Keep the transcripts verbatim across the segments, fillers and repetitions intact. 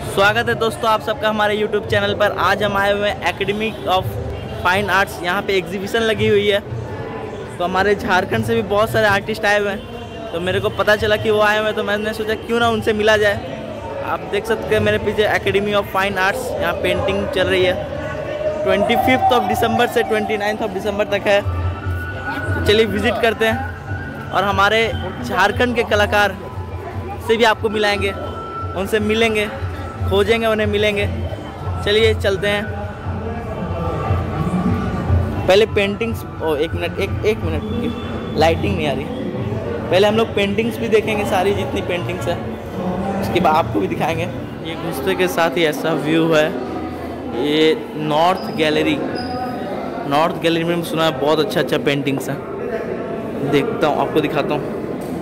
स्वागत है दोस्तों आप सबका हमारे यूट्यूब चैनल पर। आज हम आए हुए हैं एकेडमी ऑफ फाइन आर्ट्स। यहाँ पे एग्जीबिशन लगी हुई है, तो हमारे झारखंड से भी बहुत सारे आर्टिस्ट आए हुए हैं। तो मेरे को पता चला कि वो आए हुए हैं, तो मैंने सोचा क्यों ना उनसे मिला जाए। आप देख सकते हैं मेरे पीछे एकेडमी ऑफ फाइन आर्ट्स, यहाँ पेंटिंग चल रही है। ट्वेंटी फिफ्थ ऑफ दिसंबर से ट्वेंटी नाइन्थ ऑफ दिसंबर तक है। चलिए विज़िट करते हैं और हमारे झारखंड के कलाकार से भी आपको मिलाएंगे, उनसे मिलेंगे, खोजेंगे, उन्हें मिलेंगे। चलिए चलते हैं। पहले पेंटिंग्स, ओ एक मिनट एक एक मिनट लाइटिंग नहीं आ रही। पहले हम लोग पेंटिंग्स भी देखेंगे, सारी जितनी पेंटिंग्स है, उसके बाद आपको भी दिखाएंगे। ये घुसते के साथ ही ऐसा व्यू है। ये नॉर्थ गैलरी, नॉर्थ गैलरी में सुना है बहुत अच्छा अच्छा पेंटिंग्स हैं। देखता हूँ, आपको दिखाता हूँ।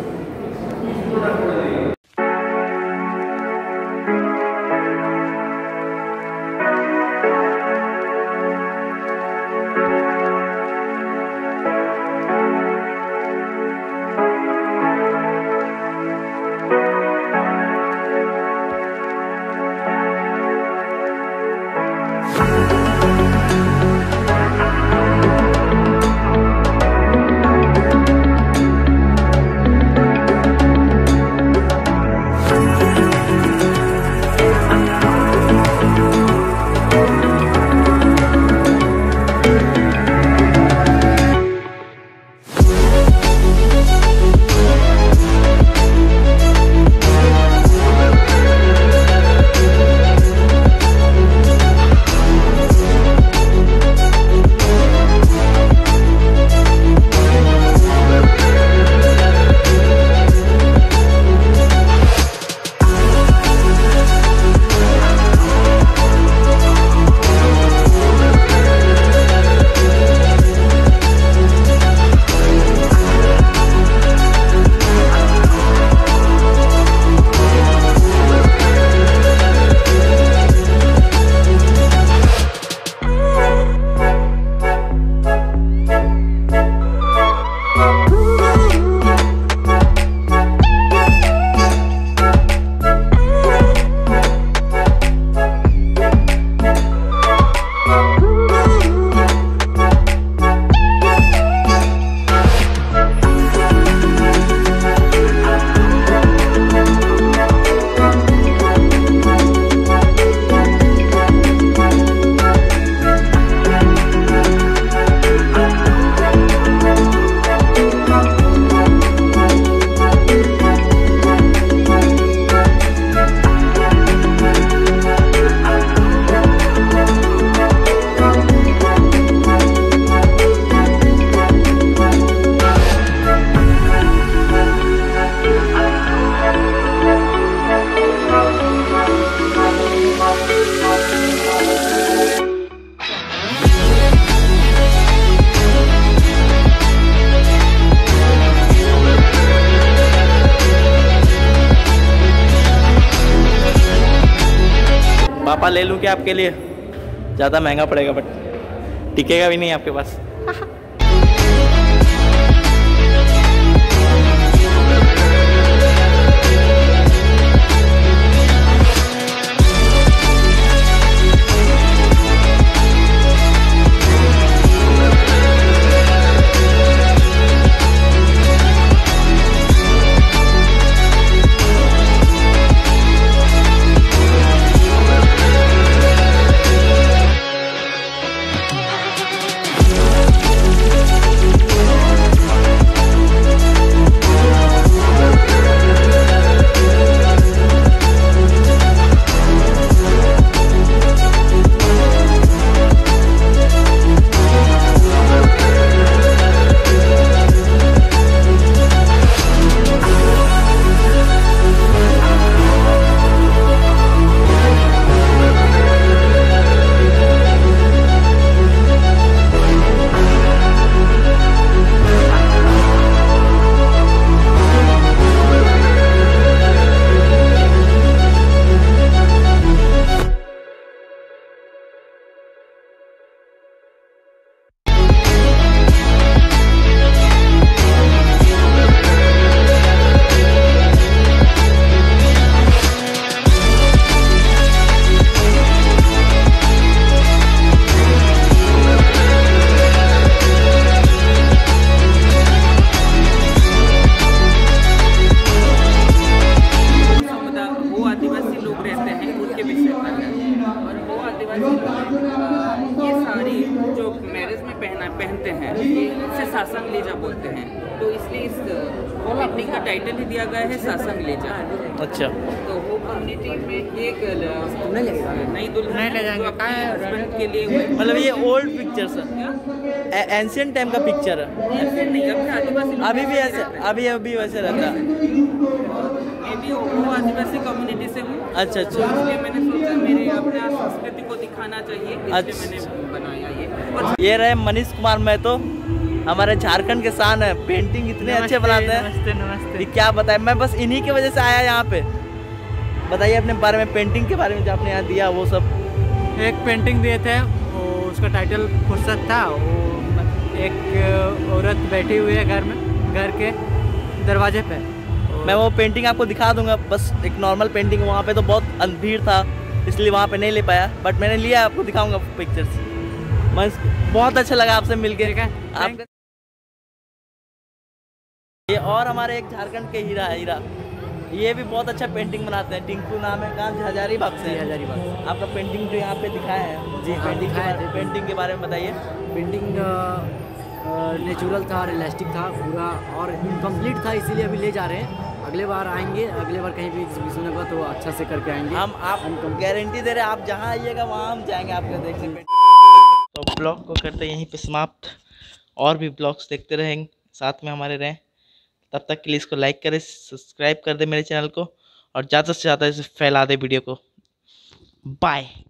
पापा ले लूँ क्या आपके लिए? ज़्यादा महंगा पड़ेगा बट टिकेगा भी नहीं आपके पास। सासंग लेजा बोलते हैं, तो इसलिए इस पेंटिंग का टाइटल ही दिया गया है सासंग लेजा। अच्छा, तो वो कम्युनिटी में एक नई दुल्हन है जो अपने हस्बैंड के लिए हुए, मतलब ये ओल्ड पिक्चर्स है, एंशियंट टाइम का पिक्चर है। ऐसे नहीं, अपने आदिवासी अभी भी ऐसे अभी अभी वैसे रहता है। मैं भी वो आदिवासी कम्युनिटी से हूँ। अच्छा अच्छा, तो इसलिए मैंने सोचा मेरे अपने संस्कृति को दिखाना चाहिए, इसलिए मैंने बनाया ये। और ये रहे मनीष कुमार महतो, हमारे झारखंड के शान है, पेंटिंग इतने अच्छे बनाते हैं। नमस्ते नमस्ते। क्या बताएं, मैं बस इन्हीं की वजह से आया यहाँ पे। बताइए अपने बारे में, पेंटिंग के बारे में जो आपने यहाँ दिया वो सब। एक पेंटिंग दिए थे, वो उसका टाइटल फुर्सत था। वो एक औरत बैठी हुई है घर में, घर के दरवाजे पे। मैं वो पेंटिंग आपको दिखा दूंगा, बस एक नॉर्मल पेंटिंग। वहाँ पे तो बहुत भीड़ था इसलिए वहाँ पे नहीं ले पाया, बट मैंने लिया, आपको दिखाऊंगा पिक्चर्स। मैं बहुत अच्छा लगा आपसे मिलके। आप ये और हमारे एक झारखंड के हीरा है, हीरा ये भी बहुत अच्छा पेंटिंग बनाते हैं। टिंकू नाम है, कहाँ हजारीबाग से है। हजारीबाग। आपका पेंटिंग जो यहाँ पे दिखाया है जी, पेंटिंग दिखाया के, है। पेंटिंग के बारे में बताइए। पेंटिंग नेचुरल था, रियलिस्टिक था पूरा, और इनकम्प्लीट था, इसीलिए अभी ले जा रहे हैं। अगले बार आएंगे, अगले बार कहीं भी एग्जीबिशन होगा तो अच्छा से करके आएंगे। हम आप गारंटी दे रहे हैं, आप जहाँ आइएगा वहाँ हम जाएंगे आपका देखने। तो ब्लॉग को करते यहीं पे समाप्त, और भी ब्लॉग्स देखते रहेंगे, साथ में हमारे रहें। तब तक के लिए इसको लाइक करें, सब्सक्राइब कर दे मेरे चैनल को, और ज़्यादा से ज़्यादा इसे फैला दे वीडियो को। बाय।